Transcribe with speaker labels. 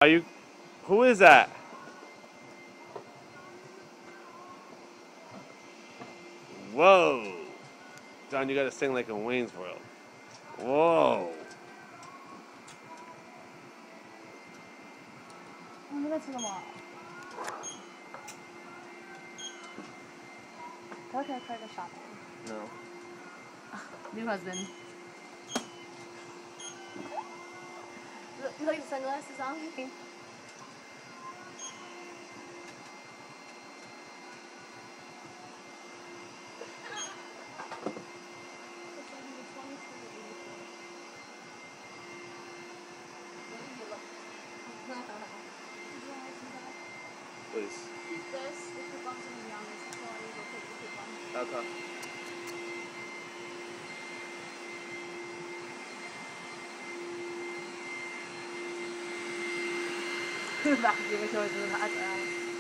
Speaker 1: Are you? Who is that? Whoa. John, you gotta sing like in Wayne's World. Whoa.
Speaker 2: I'm gonna turn them off. Okay, try to shop.
Speaker 1: No.
Speaker 2: New husband. You like the sunglasses on?
Speaker 1: Please.
Speaker 2: This, the coupons in the youngest, so I will take the coupon.
Speaker 1: Okay.
Speaker 2: Bakit di mo siya